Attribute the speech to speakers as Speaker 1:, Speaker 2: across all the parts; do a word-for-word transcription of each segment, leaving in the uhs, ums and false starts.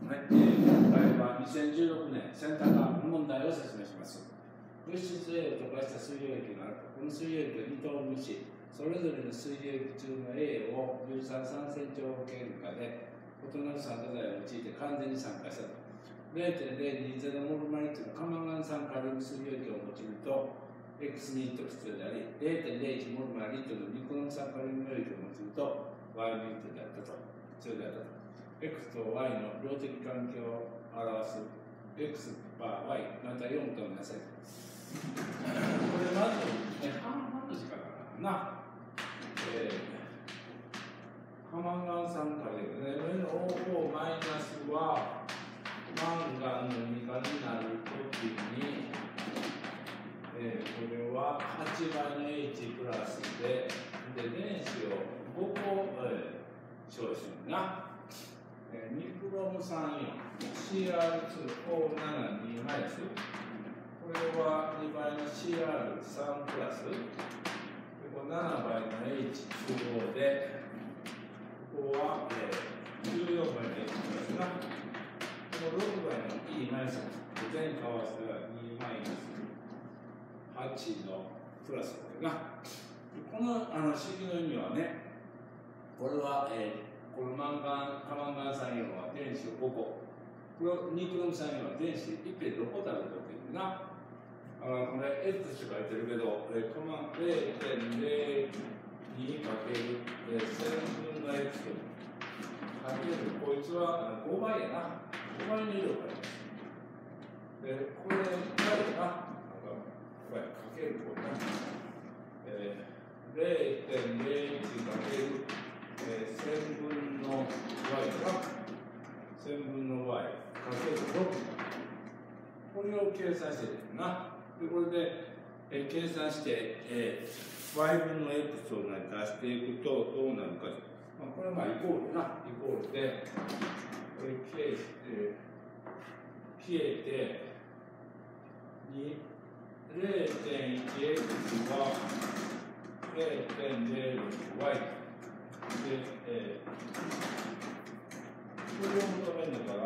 Speaker 1: ね、今回はにせんじゅうろくねん選択科問題を説明します。物質 A を溶かした水溶液があると、この水溶液がに通りにし、それぞれの水溶液中の A をじゅうさんさんセンチ方圏下で異なる酸化剤を用いて完全に酸化したと。れいてんぜろにゼロ モルマリットのカマンガン酸カリウム水溶液を用いると X ニット必要であり、れいてんぜろいち モルマリットのニクロム酸カリウム溶液を用いると Y ニットであったと。必要であったと。X と Y の量的関係を表す X バー Y またよんとみなさい。これまず、ね、半々の時間だな。えー、カマンガン酸カリウムね、上の オーフォー マイナスはマンガンのに価になるときに、えー、これははちばいの H プラスで、で電子をごこ、えー、消費するな。えー、ニクロムさんイオン シーアールツー をななにマイナス。これはにばいの シーアールさん プラス。でこれななばいの エイチツーオー で、ここは、えー、じゅうよんばいの H プラスな。このろくばいの E マイナス。全部合わせたらにマイナスはちのプラスこれが。このあの式の意味はね、これは、えーこのマンガン、カマンガン酸イオンは電子をごこ。これニクロム酸イオンは電子いっぺんろっこたるときにな。あこれ X って書いてるけど、えー、れいてんぜろにかけるせんぶんの X かけるこいつはごばいやな。ごばいの色があります。で、これがいな。これかけるこれな。えー、れいてんぜろいちかけるえー、せんぶんの y がせんぶんの y かけるろく。これを計算してるな。で、これで、えー、計算して、えー、y 分の x を出していくとどうなるか。まあ、これはまあイコールな。イコールで、これ消して、消えて、れいてんいちエックス は れいてんぜろいちワイ。で、えー、これを求めるんだから、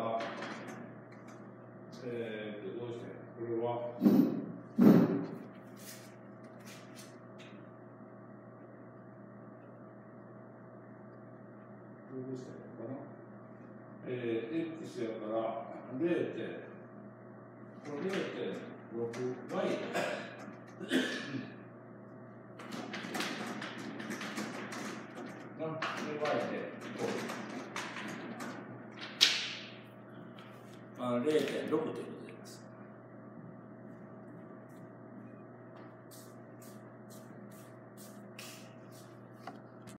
Speaker 1: えー、どうしてこれは、どうしたらいいかな。えー、X やから、れいてん、これ れいてんろくワイ れいてんろくということです。